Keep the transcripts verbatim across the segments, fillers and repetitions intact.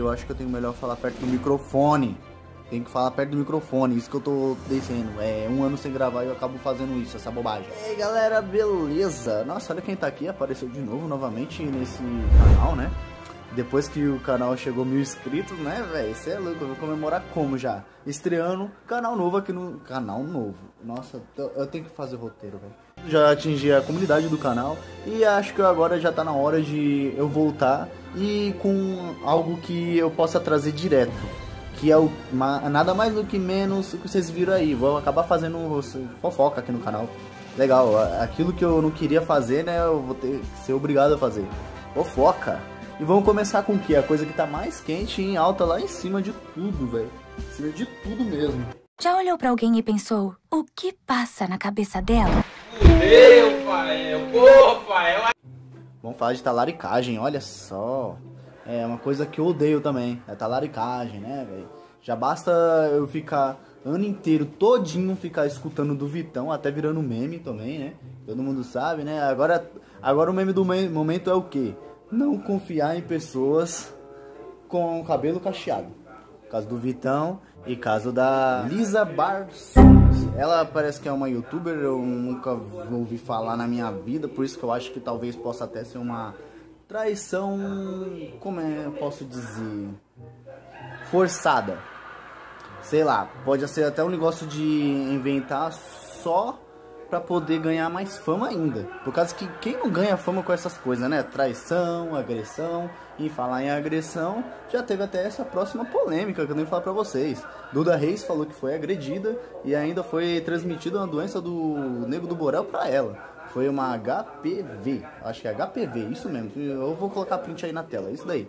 eu acho que eu tenho melhor falar perto do microfone. Tem que falar perto do microfone, isso que eu tô descendo. É um ano sem gravar e eu acabo fazendo isso, essa bobagem. E aí galera, beleza? Nossa, olha quem tá aqui, apareceu de novo, novamente nesse canal, né? Depois que o canal chegou a mil inscritos, né, velho? Isso é louco, eu vou comemorar como já? Estreando canal novo aqui no... Canal novo? Nossa, eu tenho que fazer roteiro, velho. Já atingi a comunidade do canal e acho que agora já tá na hora de eu voltar e com algo que eu possa trazer direto. Que é o, nada mais do que menos o que vocês viram aí. Vou acabar fazendo fofoca aqui no canal. Legal, aquilo que eu não queria fazer, né, eu vou ter que ser obrigado a fazer. Fofoca. E vamos começar com o que? A coisa que tá mais quente e em alta lá em cima de tudo, velho. Em cima de tudo mesmo. Já olhou pra alguém e pensou, o que passa na cabeça dela? Meu pai, porra, pai. Vamos falar de talaricagem, olha só. É uma coisa que eu odeio também, é talaricagem, né, velho? Já basta eu ficar ano inteiro, todinho, ficar escutando do Vitão, até virando meme também, né? Todo mundo sabe, né? Agora, agora o meme do momento é o quê? Não confiar em pessoas com cabelo cacheado. Caso do Vitão e caso da Lisa Barços. Ela parece que é uma youtuber, eu nunca ouvi falar na minha vida, por isso que eu acho que talvez possa até ser uma traição, como é, eu posso dizer, forçada. Sei lá, pode ser até um negócio de inventar só pra poder ganhar mais fama ainda. Por causa que quem não ganha fama com essas coisas, né? Traição, agressão. E falar em agressão, já teve até essa próxima polêmica que eu nem vou falar pra vocês. Duda Reis falou que foi agredida e ainda foi transmitida uma doença do Nego do Borel pra ela. Foi uma H P V, acho que é H P V, isso mesmo. Eu vou colocar print aí na tela, isso daí.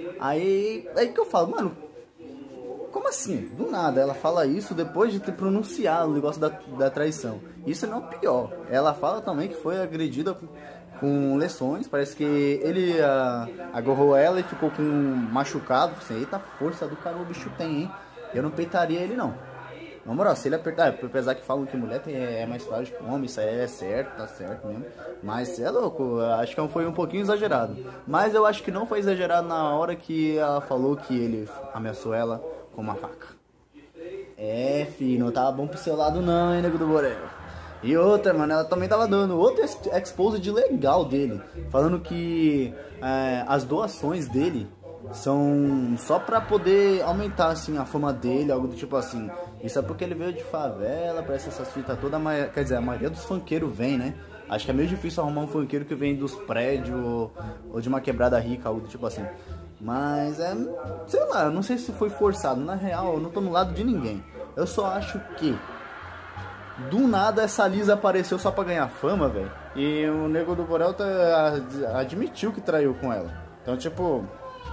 Aí, aí que eu falo, mano, como assim? Do nada, ela fala isso depois de ter pronunciado o negócio da, da traição. Isso não é o pior. Ela fala também que foi agredida com, com lesões. Parece que ele a, agarrou ela e ficou com um machucado. Assim, eita, força do cara o bicho tem, hein? Eu não peitaria ele, não. Na moral, se ele apertar, apesar que falam que mulher tem, é mais frágil que homem, isso aí é certo, tá certo mesmo. Mas é louco, acho que foi um pouquinho exagerado. Mas eu acho que não foi exagerado na hora que ela falou que ele ameaçou ela com uma faca. É, filho, não tava bom pro seu lado não, hein, Nego do Borel. E outra, mano, ela também tava dando outro expose de legal dele, falando que é, as doações dele são só pra poder aumentar, assim, a fama dele, algo do tipo assim. Isso é porque ele veio de favela, parece essas fitas todas, quer dizer, a maioria dos funkeiros vem, né? Acho que é meio difícil arrumar um funkeiro que vem dos prédios ou, ou de uma quebrada rica, algo do tipo assim. Mas é, sei lá, eu não sei se foi forçado. Na real, eu não tô no lado de ninguém. Eu só acho que do nada essa Lisa apareceu só pra ganhar fama, velho. E o Nego do Borel tá, admitiu que traiu com ela. Então, tipo,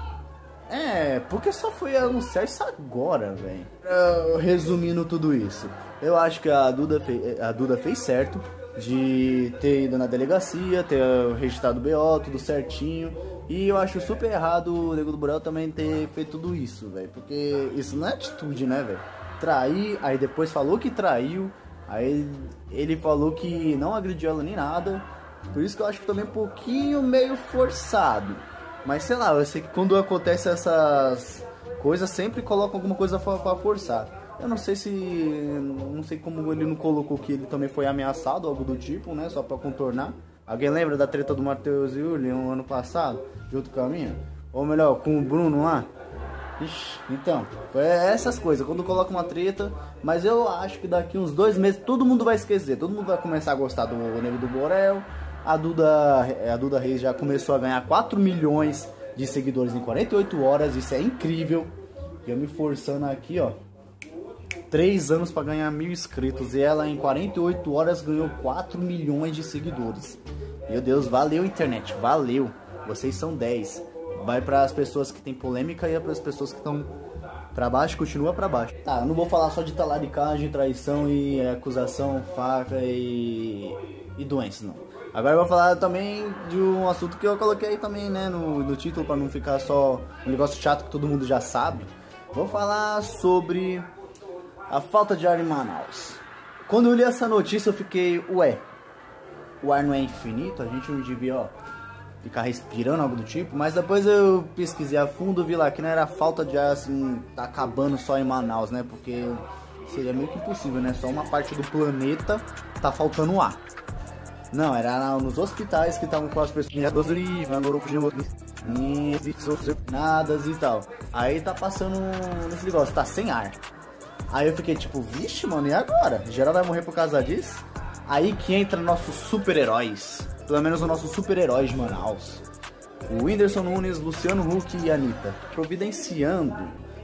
é, porque só foi anunciar isso agora, velho. Resumindo tudo isso, eu acho que a Duda, fez, a Duda fez certo de ter ido na delegacia, ter registrado o B O, tudo certinho. E eu acho super errado o Nego do Borel também ter feito tudo isso, velho. Porque isso não é atitude, né, velho? Trair, aí depois falou que traiu. Aí ele falou que não agrediu ela nem nada. Por isso que eu acho que também um pouquinho meio forçado. Mas sei lá, eu sei que quando acontece essas coisas, sempre colocam alguma coisa pra forçar. Eu não sei se... Não sei como ele não colocou que ele também foi ameaçado, algo do tipo, né? Só pra contornar. Alguém lembra da treta do Matheus e Uli no ano passado? De outro caminho? Ou melhor, com o Bruno lá? Ixi, então, é essas coisas, quando coloca uma treta. Mas eu acho que daqui uns dois meses todo mundo vai esquecer. Todo mundo vai começar a gostar do Nego do Borel. A Duda, a Duda Reis já começou a ganhar quatro milhões de seguidores em quarenta e oito horas. Isso é incrível. Eu me forçando aqui, ó, três anos para ganhar mil inscritos. E ela em quarenta e oito horas ganhou quatro milhões de seguidores. Meu Deus, valeu internet, valeu. Vocês são dez. Vai para as pessoas que tem polêmica e para as pessoas que estão para baixo, continua para baixo. Tá, eu não vou falar só de talaricagem, traição e acusação, faca e, e doença, não. Agora eu vou falar também de um assunto que eu coloquei também, né, no, no título, para não ficar só um negócio chato que todo mundo já sabe. Vou falar sobre a falta de ar em Manaus. Quando eu li essa notícia eu fiquei, ué, o ar não é infinito? A gente não devia, ó, ficar respirando, algo do tipo. Mas depois eu pesquisei a fundo, vi lá que não era falta de ar, assim, tá acabando só em Manaus, né? Porque seria meio que impossível, né? Só uma parte do planeta tá faltando ar. Não, era nos hospitais que estavam com as pessoas nada e tal. Aí tá passando nesse negócio, tá sem ar. Aí eu fiquei tipo, vixe, mano, e agora? Geral vai morrer por causa disso? Aí que entra nossos super-heróis. Pelo menos os nossos super-heróis de Manaus. O Whindersson Nunes, Luciano Huck e Anitta. Providenciando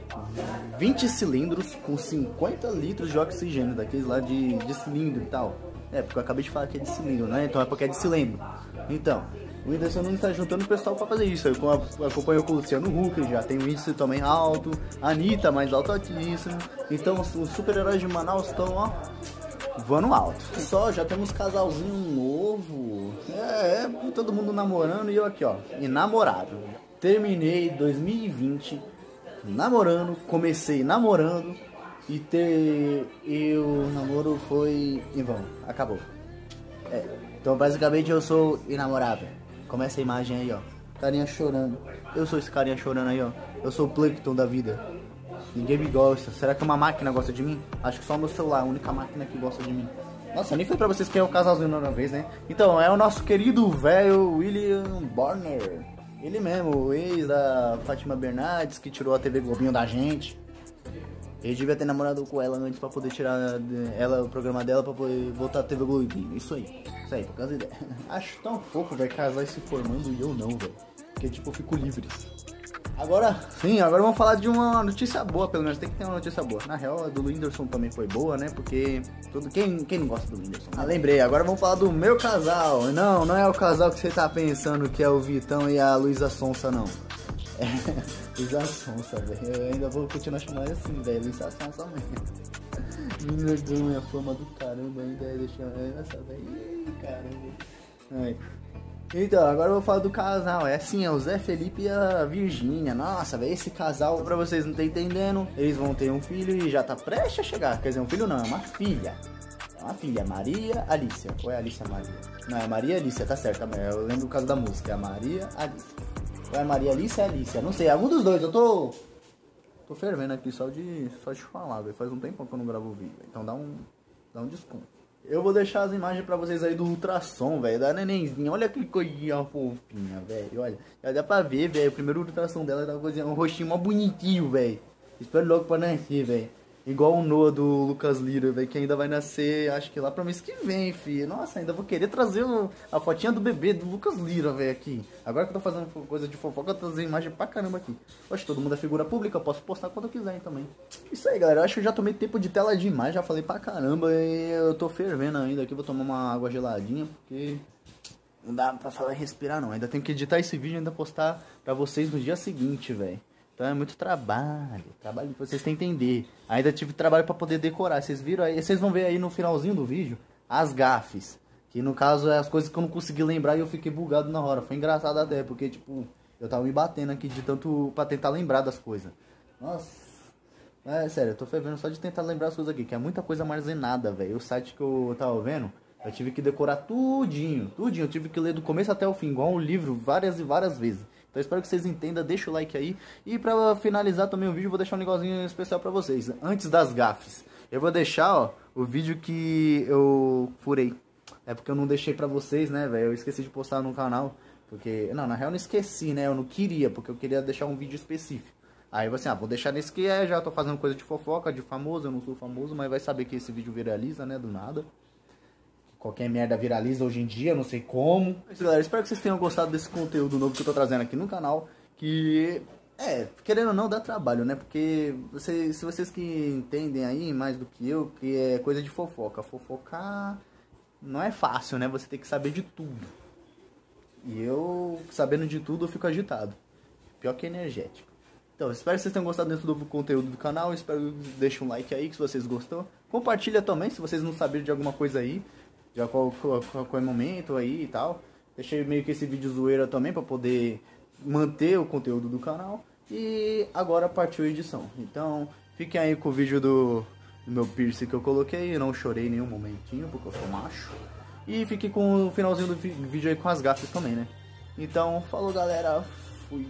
vinte cilindros com cinquenta litros de oxigênio. Daqueles lá de, de cilindro e tal. É, porque eu acabei de falar que é de cilindro, né? Então é porque é de cilindro. Então, o Whindersson Nunes tá juntando o pessoal pra fazer isso. Eu acompanho com o Luciano Huck, já tem um índice também alto. A Anitta, mais alto altíssimo. Então os super-heróis de Manaus estão, ó, voando alto. Só, já temos casalzinho novo. É, é, todo mundo namorando e eu aqui, ó, enamorado. Terminei dois mil e vinte namorando, comecei namorando. E ter... E o namoro foi em vão. Acabou. É. Então basicamente eu sou inamorável. Como essa imagem aí, ó. Carinha chorando. Eu sou esse carinha chorando aí, ó. Eu sou o Plankton da vida. Ninguém me gosta. Será que uma máquina gosta de mim? Acho que só o meu celular, a única máquina que gosta de mim. Nossa, nem foi pra vocês quem é o casalzinho na vez, né? Então, é o nosso querido velho William Bonner. Ele mesmo, o ex da Fátima Bernardes, que tirou a T V Globinho da gente. Ele devia ter namorado com ela antes pra poder tirar ela, o programa dela, pra poder voltar a T V Globinho. Isso aí. Isso aí, por causa da ideia. Acho tão fofo, velho, casais se formando e eu não, velho. Porque, tipo, eu fico livre. Agora, sim, agora vamos falar de uma notícia boa, pelo menos. Tem que ter uma notícia boa. Na real, a do Whindersson também foi boa, né? Porque tudo, quem, quem não gosta do Whindersson? Ah, lembrei. Agora vamos falar do meu casal. Não, não é o casal que você tá pensando que é o Vitão e a Luísa Sonsa, não. É, Luísa Sonsa, velho. Eu ainda vou continuar chamando assim, velho. Luísa Sonsa mesmo. Menina ganha fama do caramba ainda. Deixa eu... Essa, velho. Caramba. Ai. Então, agora eu vou falar do casal. É assim, é o Zé Felipe e a Virgínia. Nossa, velho, esse casal, pra vocês não estão entendendo, eles vão ter um filho e já tá prestes a chegar. Quer dizer, um filho não, é uma filha. É uma filha, Maria Alicia. Ou é Alicia Maria? Não, é Maria Alicia, tá certo. Eu lembro o caso da música, é Maria Alicia. Ou é Maria Alicia ou Alicia? Não sei, algum dos dois. Eu tô... Tô fervendo aqui só de, só de falar, velho. Faz um tempo que eu não gravo o vídeo. Então dá um, dá um desconto. Eu vou deixar as imagens pra vocês aí do ultrassom, velho, da nenenzinha. Olha que coisinha fofinha, velho. Olha, já dá pra ver, velho. O primeiro ultrassom dela tá coisinha, um rostinho mó bonitinho, velho. Espero logo pra nascer, velho. Igual o Noah do Lucas Lira, velho, que ainda vai nascer, acho que lá pra mês que vem, filho. Nossa, ainda vou querer trazer o, a fotinha do bebê do Lucas Lira, velho, aqui. Agora que eu tô fazendo coisa de fofoca, eu tô trazendo imagem pra caramba aqui. Oxe, todo mundo é figura pública, eu posso postar quando eu quiser também. Isso aí, galera, eu acho que eu já tomei tempo de tela demais, já falei pra caramba e eu tô fervendo ainda aqui. Vou tomar uma água geladinha, porque não dá pra falar e respirar não. Ainda tenho que editar esse vídeo e ainda postar pra vocês no dia seguinte, velho. Então é muito trabalho, trabalho pra vocês entenderem. Ainda tive trabalho pra poder decorar. Vocês viram aí, vocês vão ver aí no finalzinho do vídeo as gafes. Que no caso é as coisas que eu não consegui lembrar e eu fiquei bugado na hora. Foi engraçado até, porque tipo, eu tava me batendo aqui de tanto pra tentar lembrar das coisas. Nossa, é sério, eu tô fervendo só de tentar lembrar as coisas aqui, que é muita coisa armazenada, velho. O site que eu tava vendo, eu tive que decorar tudinho, tudinho. Eu tive que ler do começo até o fim, igual um livro, várias e várias vezes. Então espero que vocês entendam, deixa o like aí. E pra finalizar também o vídeo, eu vou deixar um negocinho especial pra vocês. Antes das gafes, eu vou deixar, ó, o vídeo que eu furei. É porque eu não deixei pra vocês, né, velho? Eu esqueci de postar no canal. Porque, não, na real eu não esqueci, né? Eu não queria, porque eu queria deixar um vídeo específico. Aí eu assim, ah, vou deixar nesse que é, já tô fazendo coisa de fofoca, de famoso. Eu não sou famoso, mas vai saber que esse vídeo viraliza, né, do nada. Qualquer merda viraliza hoje em dia, não sei como. Mas, galera, espero que vocês tenham gostado desse conteúdo novo que eu tô trazendo aqui no canal. Que, é, querendo ou não, dá trabalho, né? Porque vocês, se vocês que entendem aí mais do que eu, que é coisa de fofoca. Fofocar não é fácil, né? Você tem que saber de tudo. E eu, sabendo de tudo, eu fico agitado. Pior que energético. Então, espero que vocês tenham gostado desse novo conteúdo do canal. Espero que deixem um like aí, se vocês gostou. Compartilha também, se vocês não saberem de alguma coisa aí. Já qual, qual, qual é o momento aí e tal. Deixei meio que esse vídeo zoeira também pra poder manter o conteúdo do canal. E agora partiu a edição. Então fiquem aí com o vídeo do, do meu piercing que eu coloquei. Eu não chorei nenhum momentinho porque eu sou macho. E fiquem com o finalzinho do vídeo aí com as gafas também, né? Então, falou galera, fui.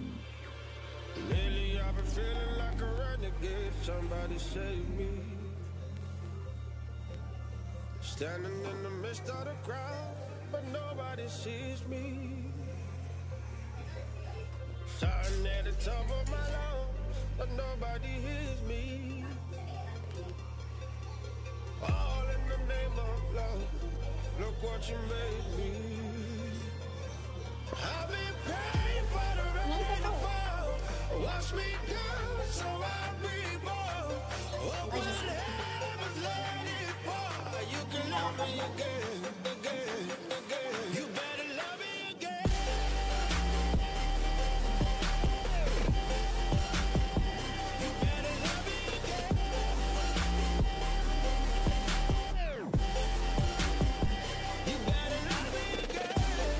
Standing in the midst of the crowd, but nobody sees me. Shouting at the top of my lungs, but nobody hears me. All in the name of love, look what you made me. I've been praying for the rain to fall, wash me down so I reborn. Open heavens, let it pour. You can love me again, again, again. You better love me again. You better love me again. You better love me again.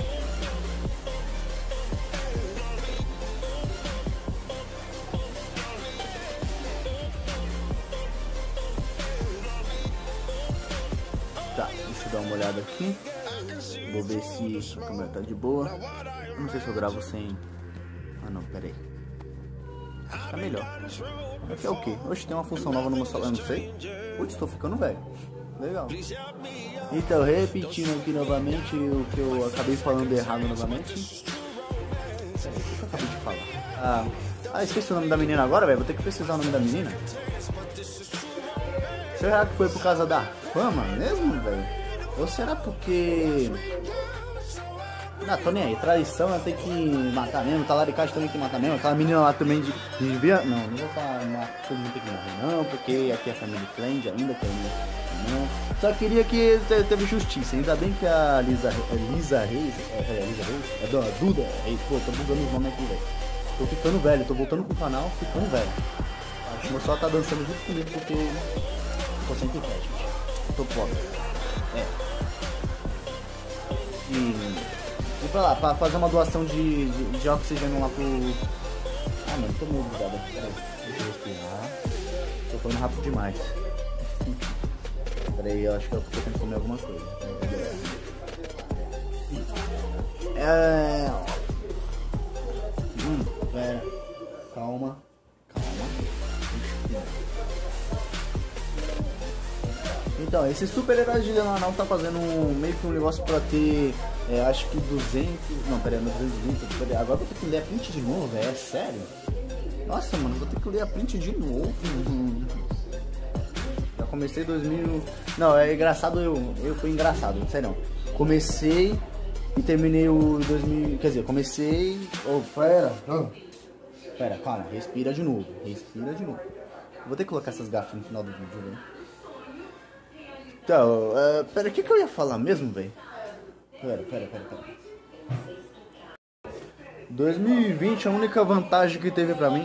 Tá, deixa eu dar uma olhada aqui. Vou ver se a câmera tá de boa. Eu não sei se eu gravo sem... Ah não, pera aí. Acho que tá melhor. Aqui é o que? Hoje tem uma função nova no meu celular, não sei. Putz, tô ficando velho. Legal. Então, repetindo aqui novamente o que eu acabei falando errado novamente. Pera aí, o que eu acabei de falar? Ah, ah esqueci o nome da menina agora, velho. Vou ter que pesquisar o nome da menina. Será que foi por causa da fama mesmo, velho? Ou será porque... Não, tô nem aí. Traição tem que matar mesmo. Talaricagem também tem que matar mesmo. Aquela menina lá também de... devia... Não, não vou falar todo mundo tem que morrer não. Porque aqui é family friend ainda. Que é... Não. Só queria que teve justiça. Ainda bem que a Lisa, Lisa Reis... É, é Lisa Reis? É Dona Duda Reis. Pô, tô bugando os nomes aqui, velho. Tô ficando velho. Tô voltando pro canal. Ficando velho. Acho que o meu só tá dançando junto comigo porque... Tô sem pé, gente. Tô pobre. É. E... E pra lá, pra fazer uma doação de, de, de oxigênio lá pro... Ah, mano, tô muito ligado aqui. Peraí. Deixa eu respirar. Tô falando rápido demais. Peraí, eu acho que eu tô tentando comer alguma coisa. É... Hum, pera. Calma. Calma. Então, esse super-herói de Leonardo tá fazendo um, meio que um negócio pra ter, é, acho que duzentos... Não, peraí, não, duzentos e vinte. Peraí, agora eu vou ter que ler a print de novo, velho, é sério? Nossa, mano, vou ter que ler a print de novo. Já comecei dois mil... Não, é engraçado, eu, eu fui engraçado, não sei não. Comecei e terminei o dois mil... Quer dizer, comecei... Oh, pera. Oh. Pera, calma, respira de novo, respira de novo. Vou ter que colocar essas gafas no final do vídeo, velho. Então, uh, pera, o que, que eu ia falar mesmo, velho? Pera, pera, pera, pera. dois mil e vinte, a única vantagem que teve pra mim...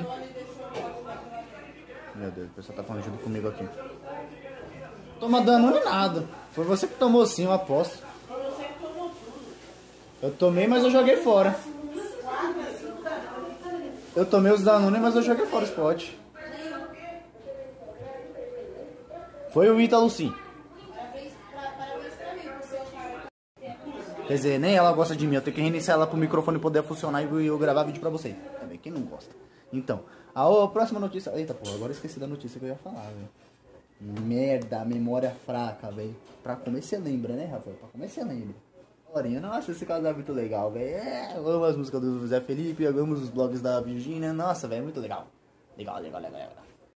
Meu Deus, o pessoal tá falando junto comigo aqui. Toma dano nem nada. Foi você que tomou sim, eu aposto. Eu tomei, mas eu joguei fora. Eu tomei os Danone, mas eu joguei fora o spot. Foi o Ítalo sim. Quer dizer, nem ela gosta de mim, eu tenho que reiniciar ela pro microfone poder funcionar e eu gravar vídeo pra vocês. É bem, quem não gosta? Então, a, a próxima notícia... Eita, pô, agora eu esqueci da notícia que eu ia falar, velho. Merda, memória fraca, velho. Pra comer você lembra, né, Rafael? Pra comer você lembra. Nossa, esse casal é muito legal, velho. É, eu amo as músicas do Zé Felipe, eu amo os blogs da Virgínia. Nossa, velho, é muito legal. Legal, legal, legal, legal.